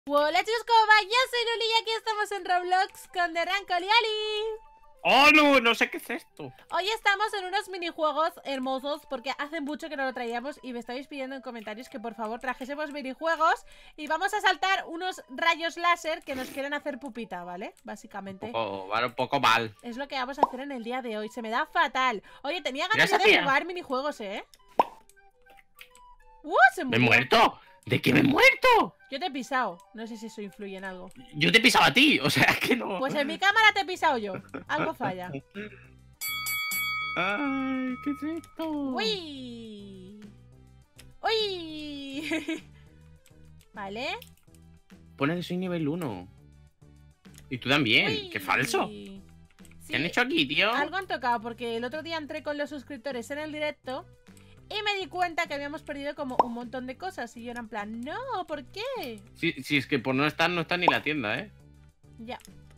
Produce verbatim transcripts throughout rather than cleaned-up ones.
Hola chicos, ¿cómo va? Yo soy Luli y aquí estamos en Roblox con The Rank y Ali. ¡Oh, no! No sé qué es esto. Hoy estamos en unos minijuegos hermosos porque hace mucho que no lo traíamos y me estáis pidiendo en comentarios que por favor trajésemos minijuegos y vamos a saltar unos rayos láser que nos quieren hacer pupita, ¿vale? Básicamente. Un poco, vale, un poco mal. Es lo que vamos a hacer en el día de hoy. Se me da fatal. Oye, tenía Mira ganas esa de tía. jugar minijuegos, ¿eh? ¡Uh! Se ¿Me he murió. muerto? ¿De qué me he muerto? Yo te he pisado. No sé si eso influye en algo. Yo te he pisado a ti, o sea, que no. Pues en mi cámara te he pisado yo. Algo falla. Ay, ¿qué es esto? ¡Uy! ¡Uy! Vale. Pone que soy nivel uno. Y tú también. Uy. ¡Qué falso! Sí, ¿Qué han hecho aquí, tío? algo han tocado porque el otro día entré con los suscriptores en el directo y me di cuenta que habíamos perdido como un montón de cosas y yo era en plan, no, ¿por qué? Sí, sí, es que por no estar, no está ni la tienda, ¿eh? Ya.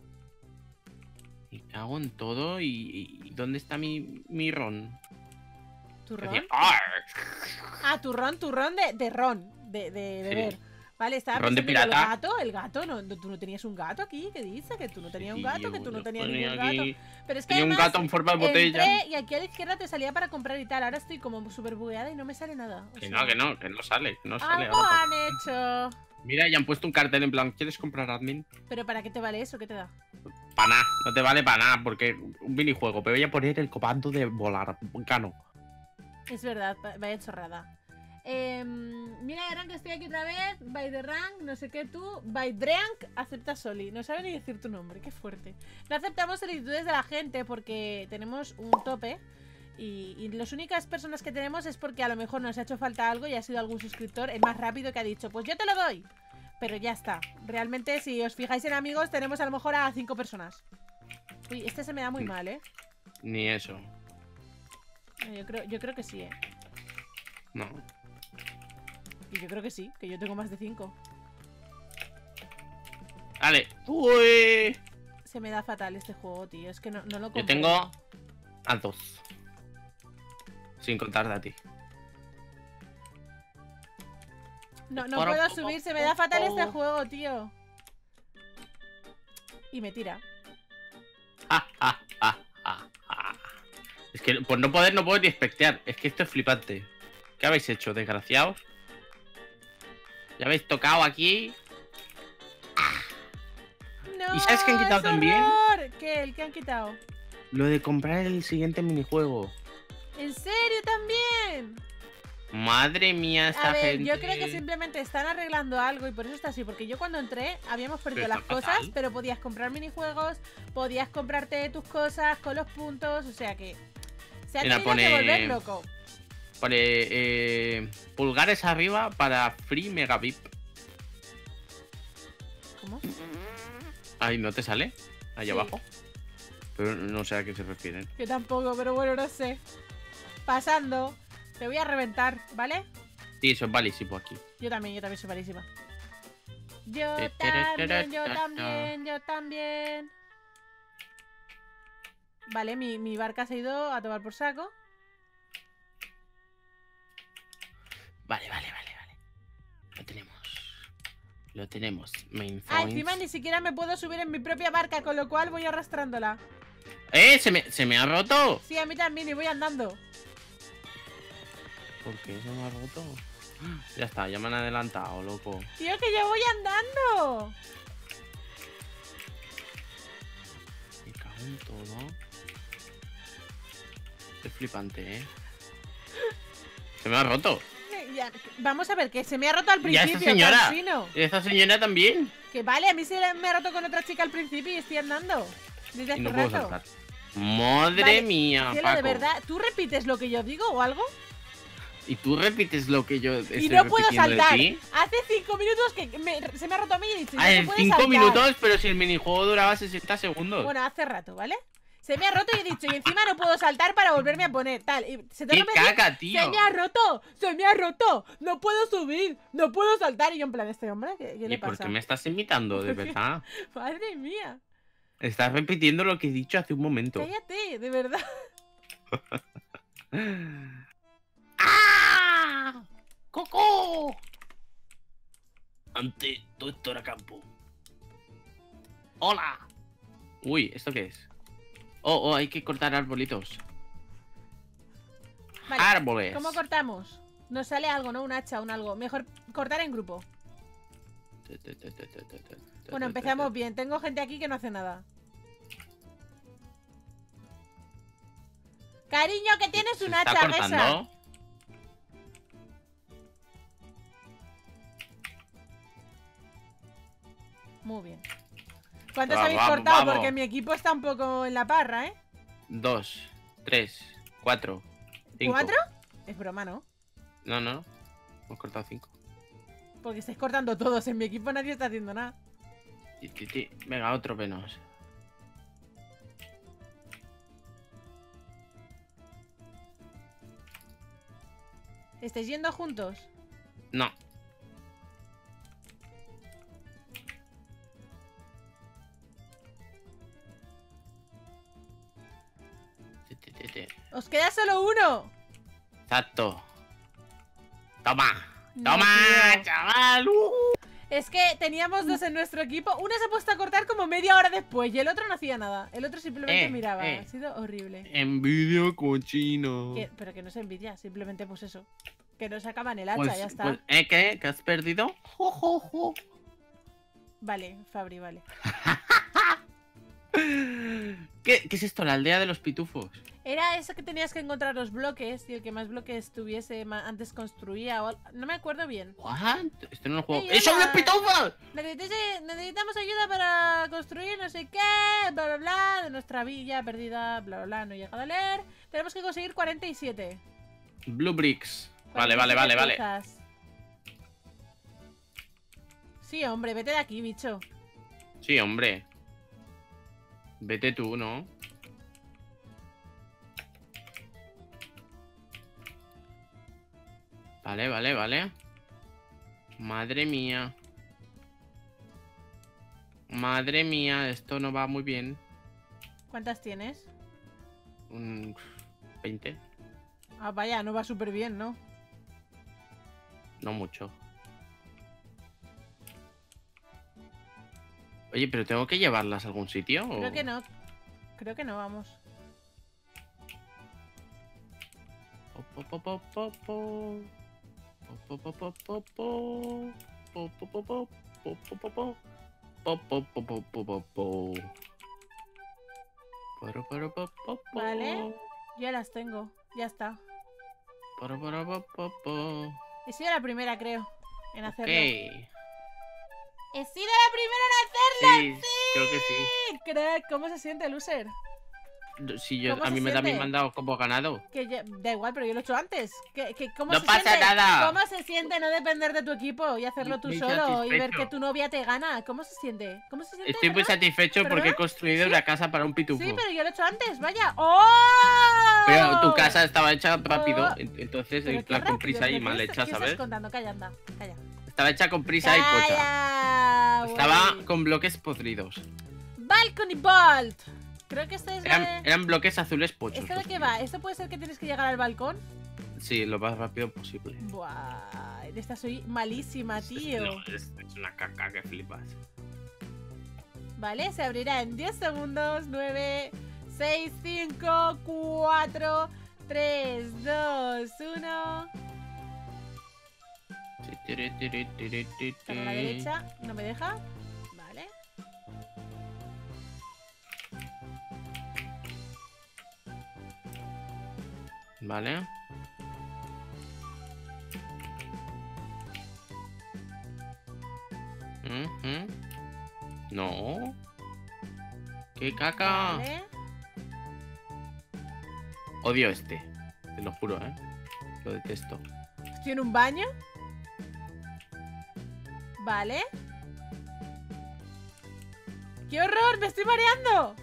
Me cago en todo y... y ¿dónde está mi, mi ron? ¿Turrón? Decía, "Arr". Ah, turrón, turrón de, de ron, de, de Sí. beber. Vale, estaba Ron de pensando, ¿y el pirata. gato, el gato, no, no, tú no tenías un gato aquí, ¿qué dices? Que tú no tenías un Sí, gato, que yo- tú no yo tenías ponía ningún aquí- gato. Pero es que Tenía un además gato en forma de botella. entré y aquí a la izquierda te salía para comprar y tal. Ahora estoy como súper bugueada y no me sale nada. O Que sea, no, que no, que no sale, no sale. algo ahora. han hecho. Mira, ya han puesto un cartel en plan, ¿quieres comprar admin? ¿Pero para qué te vale eso? ¿Qué te da? Para nada, no te vale para nada, porque un minijuego. Pero voy a poner el comando de volar, cano. Es verdad, va- vaya chorrada. Eh, mira, Rank, estoy aquí otra vez. By the Rank, no sé qué tú. By Drank, acepta Soli. No sabe ni decir tu nombre, qué fuerte. No aceptamos solicitudes de la gente porque tenemos un tope. Y, y las únicas personas que tenemos es porque a lo mejor nos ha hecho falta algo y ha sido algún suscriptor el más rápido que ha dicho, pues yo te lo doy. Pero ya está. Realmente, si os fijáis en amigos, tenemos a lo mejor a cinco personas. Uy, este se me da muy mal, ¿eh? Ni eso. Yo creo, yo creo que sí, ¿eh? No. Y yo creo que sí, que yo tengo más de cinco. Vale. Uy. Se me da fatal este juego, tío. Es que no, no lo Yo comprendo. tengo a dos. Sin contarte a ti. No, no Para- puedo subir, se me da fatal este juego, tío. Y me tira. Ah, ah, ah, ah, ah. Es que por no poder no puedo ni espectear. Es que esto es flipante. ¿Qué habéis hecho, desgraciados? Ya habéis tocado aquí. ¡No! ¿Y sabes qué han quitado ¡Es también? horror! ¿Qué? ¿El que han quitado? Lo de comprar el siguiente minijuego. ¿En serio también? Madre mía, esta A ver, gente. yo creo que simplemente están arreglando algo y por eso está así. Porque yo cuando entré habíamos perdido Pero las está cosas, fatal. pero podías comprar minijuegos, podías comprarte tus cosas con los puntos, o sea que se ha Mira, tenido que pone- volver loco. Pone eh, pulgares arriba para Free Megavip. ¿Cómo? Ahí no te sale. Ahí Sí. abajo. Pero no sé a qué se refieren. Yo tampoco, pero bueno, no sé. Pasando. Te voy a reventar, ¿vale? Sí, eso es valísimo aquí. Yo también, yo también soy malísima. Yo Te- también, yo ta- ta- también, yo también. Vale, mi, mi barca se ha ido a tomar por saco. Vale, vale, vale, vale. Lo tenemos. Lo tenemos. Main Ah, points. encima ni siquiera me puedo subir en mi propia barca, con lo cual voy arrastrándola. ¡Eh! ¡Se me, se me ha roto! Sí, a mí también, y voy andando. ¿Por qué se me ha roto? Ya está, ya me han adelantado, loco. Tío, que yo voy andando. Me cago en todo. Es flipante, ¿eh? Se me ha roto. Ya, vamos a ver, que se me ha roto al Ya principio, esta señora. cansino. Y esta señora también. Que vale, a mí se me ha roto con otra chica al principio y estoy andando. Desde Y hace no puedo rato. saltar. Madre Vale, mía, Cielo, Paco. de verdad, ¿tú repites lo que yo digo o algo? ¿Y tú repites lo que yo estoy Y no puedo repitiendo de saltar. ti? Hace cinco minutos que me- se me ha roto a mí y he dicho, Ah, no se en puede cinco saltar. minutos, pero si el minijuego duraba sesenta segundos. Bueno, hace rato, ¿vale? Se me ha roto y he dicho, y encima no puedo saltar para volverme a poner, tal. Y se ¡Qué tengo que decir, caca, tío! ¡se me ha roto! ¡Se me ha roto! ¡No puedo subir! ¡No puedo saltar! Y yo en plan, ¿este hombre? ¿Qué, qué ¿Y le por pasa? qué me estás imitando, de ¿Por qué? verdad? Madre mía. Estás repitiendo lo que he dicho hace un momento. Cállate, de verdad. ¡Ah! ¡Coco! Antes todo esto era campo. ¡Hola! Uy, ¿esto qué es? Oh, oh, hay que cortar arbolitos. Vale, Árboles. ¿cómo cortamos? Nos sale algo, ¿no? Un hacha, un algo. Mejor cortar en grupo. Bueno, empezamos bien. Tengo gente aquí que no hace nada. Cariño, que tienes un ¿Se está hacha, cortando? Gesa. Muy bien. ¿Cuántos Va, habéis vamos, cortado? vamos. Porque mi equipo está un poco en la parra, ¿eh? Dos, tres, cuatro, cinco. ¿Cuatro? Es broma, ¿no? No, no. Hemos cortado cinco. Porque estáis cortando todos. En mi equipo nadie está haciendo nada. Ti, ti, ti. Venga, otro menos. ¿Estáis yendo juntos? No. Ti, ti, ti, ti. ¡Os queda solo uno! Exacto. Toma. No, Toma, tío. chaval. Uh. Es que teníamos dos en nuestro equipo. Uno se ha puesto a cortar como media hora después y el otro no hacía nada. El otro simplemente Eh, miraba. eh. Ha sido horrible. Envidia cochino. Que- pero que no se envidia, simplemente pues eso. Que no sacaban el hacha, Pues, ya está. pues, ¿eh, qué? ¿Qué has perdido? Jo, jo, jo. Vale, Fabri, vale. ¿Qué, ¿Qué es esto? La aldea de los pitufos. Era eso que tenías que encontrar los bloques y el que más bloques tuviese ma- antes construía o al- no me acuerdo bien. ¿What? Esto no es un juego. Ey, ¡Eso hola. es pitufos! Necesitas- necesitamos ayuda para construir no sé qué, bla bla bla, de nuestra villa perdida, bla bla bla, no he llegado a leer. Tenemos que conseguir cuarenta y siete. Blue bricks. Vale, vale, vale, vale. piezas. Sí, hombre, vete de aquí, bicho. Sí, hombre. Vete tú, ¿no? Vale, vale, vale. Madre mía. Madre mía, esto no va muy bien. ¿Cuántas tienes? Un veinte. Ah, vaya, no va súper bien, ¿no? No mucho. Oye, pero ¿tengo que llevarlas a algún sitio? o- Creo que no. Creo que no, vamos. Po, po, po, po, po. Po, po, po, po, po. Po, po, po, po. Po, po, po, po. Po, po, po, po, po, po, po. Poro, poro, po, po, po. Vale. Ya las tengo, ya está. Poro, poro, po, po, po. He sido la primera, creo, en Ok. hacerlo. He sido la primera en hacerlo. Sí, creo que sí. Crack, ¿cómo se siente, loser? Sí, yo, ¿Cómo a se mí me, también siente? me han dado como ganado. Que ya- da igual, pero yo lo he hecho antes. ¿Qué, qué- cómo No se pasa siente? nada. ¿Cómo se siente no depender de tu equipo y hacerlo tú Muy solo y ver satisfecho. que tu novia te gana? ¿Cómo se siente? ¿Cómo se siente? Estoy muy ¿verdad? satisfecho porque he ¿Verdad? construido ¿Sí? una casa para un pitufo. Sí, pero yo lo he hecho antes, vaya. ¡Oh! Pero tu casa estaba hecha rápido, Oh. en- entonces Pero en qué plan con rápido, prisa ¿pero y qué mal es- hecha, ¿qué ¿sabes? estás contando? Calla, anda, calla. Estaba hecha con prisa y pocha. Calla, Estaba güey. con bloques podridos. Balcony Bolt. Creo que esta es la Eran, de... eran bloques azules pochos. ¿Esta de los qué míos. va? ¿Esto puede ser que tienes que llegar al balcón? Sí, lo más rápido posible. Buah, en esta soy malísima, tío. No, es, es una caca que flipas. Vale, se abrirá en diez segundos. nueve, seis, cinco, cuatro, tres, dos, uno. Para la derecha, no me deja. Vale. Vale. Ujú. No. ¿Qué caca? Vale. Odio este. Te lo juro, ¿eh? Lo detesto. Estoy en un baño. Vale. ¡Qué horror! ¡Me estoy mareando!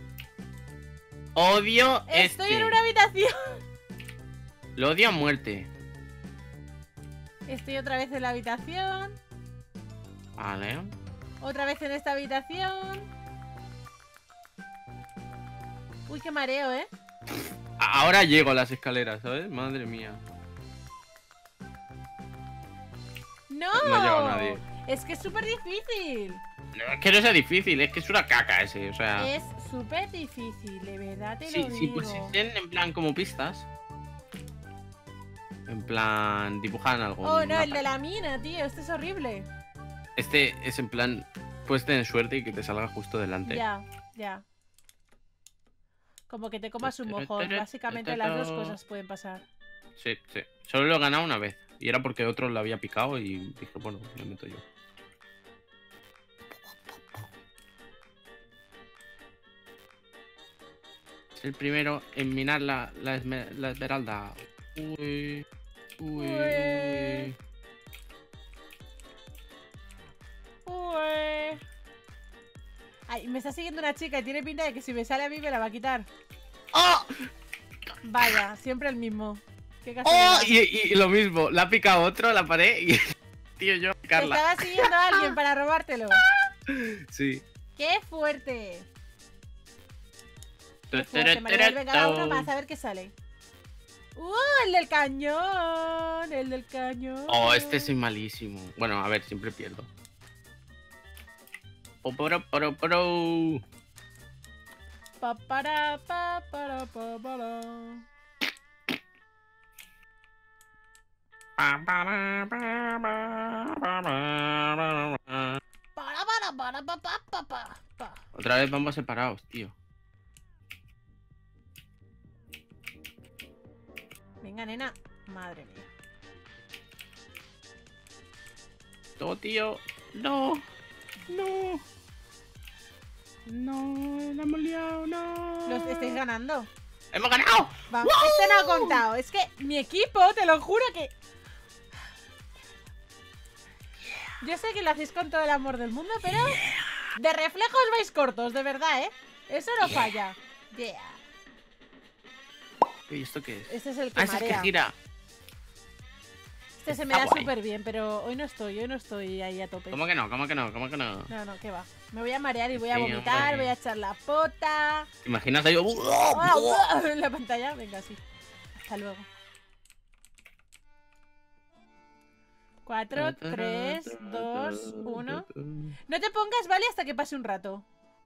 Odio Estoy este. en una habitación. Lo odio a muerte. Estoy otra vez en la habitación. Vale. Otra vez en esta habitación. Uy, qué mareo, ¿eh? Ahora llego a las escaleras, ¿sabes? Madre mía. ¡No! No ha llegado nadie. Es que es súper difícil. No, es que no sea difícil, es que es una caca ese, o sea. Es súper difícil, de verdad te Sí, lo sí, digo. pues si tienen en plan como pistas. En plan, dibujan algo. Oh, en no, una el de página. la mina, tío. Este es horrible. Este es en plan, puedes tener suerte y que te salga justo delante. Ya, ya. Como que te comas un mojón. Básicamente las dos cosas pueden pasar. Sí, sí. Solo lo he ganado una vez. Y era porque otro lo había picado y dije, bueno, me meto yo. Es el primero en minar la, la, esme- la esmeralda. Uy, uy, uy. Ué. Ay, me está siguiendo una chica y tiene pinta de que si me sale a mí me la va a quitar. ¡Oh! Vaya, siempre el mismo. Qué ¡Oh! casualidad. Y, y lo mismo, la ha picado otro, la pared y... Tío, yo, Te Carla. estaba siguiendo a alguien para robártelo. Sí. ¡Qué fuerte! ¡Qué fuerte, Maribel! Venga, va uno más, a ver qué sale. ¡Uh! El del cañón. El del cañón. Oh, este soy malísimo. Bueno, a ver, siempre pierdo. Oh, poro, poro, poro. Pa, para, pa, para, pa, para. Pa, para, pa, pa, pa, pa, pa. Para, para, para, pa, pa, pa, pa, pa. Otra vez vamos separados, tío. Venga, nena. Madre mía. No, tío. No. No. No, la hemos liado, no. Los estáis ganando. ¡Hemos ganado! Vamos, este no ha contado. Es que mi equipo, te lo juro que... Yo sé que lo hacéis con todo el amor del mundo, pero... De reflejos vais cortos, de verdad, ¿eh? Eso no falla. Yeah. ¿Y esto qué es? Este es el que Ah, ese es que marea. gira. Este se me Está da guay. súper bien, pero hoy no estoy, hoy no estoy ahí a tope. ¿Cómo que no? ¿Cómo que no? ¿Cómo que no? No, no, ¿qué va? Me voy a marear y voy a Sí, vomitar, hombre. voy a echar la pota. ¿Te imaginas ahí? ¡Ah! En la pantalla, venga, sí. Hasta luego. Cuatro, tres, dos, uno. No te pongas, ¿vale? Hasta que pase un rato.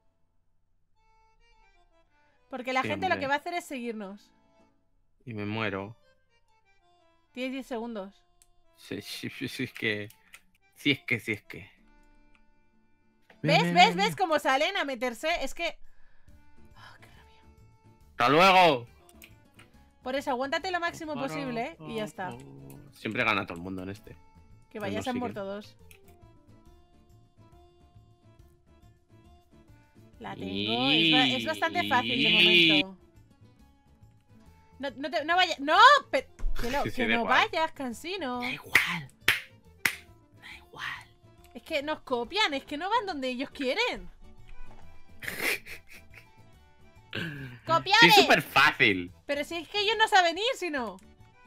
Porque la Sí, gente lo hombre. que va a hacer es seguirnos. Y me muero. Tienes diez segundos. Sí, sí, sí, sí, es que... Sí, es que, sí, es que... ¿Ves? ¿Ves? ¿Ves cómo salen a meterse? Es que... Oh, qué rabia. ¡Hasta luego! Por eso, aguántate lo máximo posible, ¿eh? Y ya está. Siempre gana todo el mundo en este. Que vayas a siguen. por todos. La tengo. Es, ba- es bastante fácil de momento. No, no, te, no vayas. ¡No! Pe- que no, Sí, sí, que da no igual. vayas, cansino. Da igual. Da igual. Es que nos copian, es que no van donde ellos quieren. ¡Copiame! Sí, es súper fácil. Pero si es que ellos no saben ir, si no.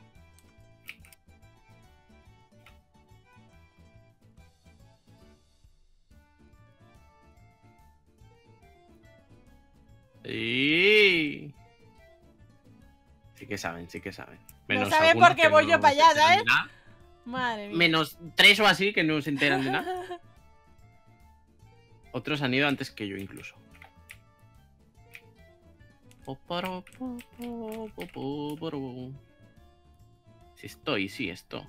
Sí. Sí que saben, sí que saben. No saben algunos porque que voy no yo para se allá, enteran ¿sabes? de nada. Madre mía. Menos tres o así que no se enteran de nada. Otros han ido antes que yo incluso. Si estoy, sí, esto.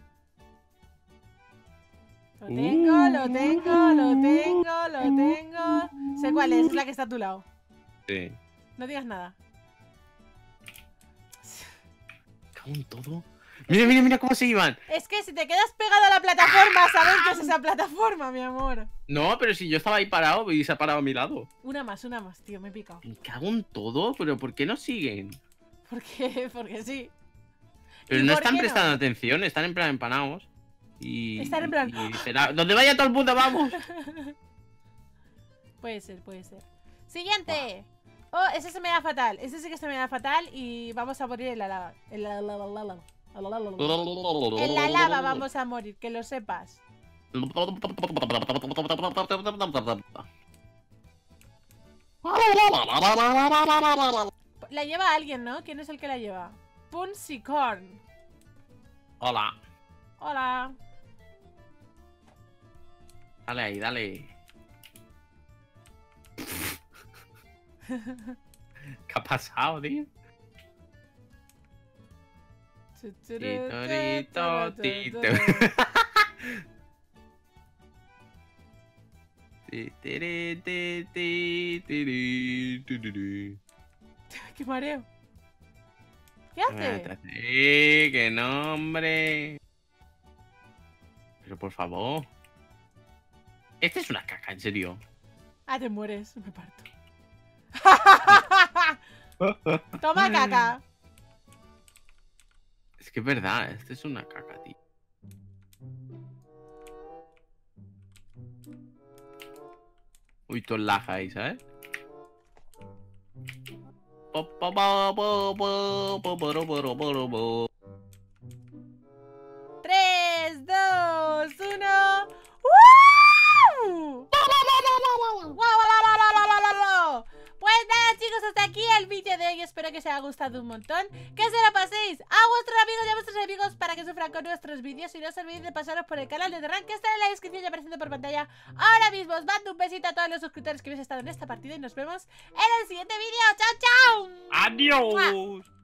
Lo tengo, lo tengo, lo tengo, lo tengo. Sé cuál es, es la que está a tu lado. Sí. No digas nada. Cago en todo. Mira, mira, mira cómo se iban. Es que si te quedas pegado a la plataforma, sabes qué es esa plataforma, mi amor. No, pero si yo estaba ahí parado y se ha parado a mi lado. Una más, una más, tío, me he picado. Me cago en todo, pero ¿por qué no siguen? ¿Por qué? Porque sí. Pero ¿Y no por están qué no? prestando atención, están en plan empanados. Y. Están en plan- y dicen, "Ah, donde vaya todo el mundo, vamos. Puede ser, puede ser. Siguiente. Oh, ese se me da fatal. Ese sí que se me da fatal y vamos a morir en la lava. En la lava, lava, lava. En la lava vamos a morir, que lo sepas. La lleva alguien, ¿no? ¿Quién es el que la lleva? Punsicorn. Hola. Hola. Dale ahí, dale. ¿Qué ha pasado, tío? Titorito, tito. ¡Qué mareo! ¿Qué hace? Sí, qué nombre. Pero por favor. Este es una caca, en serio. Ah, te mueres, me parto. Toma caca. Es que es verdad, este es una caca, tío. Uy, todo laja ahí, ¿sabes? tres, dos, uno. ¡Woo! Pues nada, chicos, hasta aquí el vídeo de hoy. Espero que os haya gustado un montón. Que se lo paséis a vuestros amigos y a vuestros enemigos para que sufran con nuestros vídeos. Y no os olvidéis de pasaros por el canal de The Rank, que está en la descripción y apareciendo por pantalla ahora mismo. Os mando un besito a todos los suscriptores que habéis estado en esta partida y nos vemos en el siguiente vídeo. ¡Chao, chao! ¡Adiós!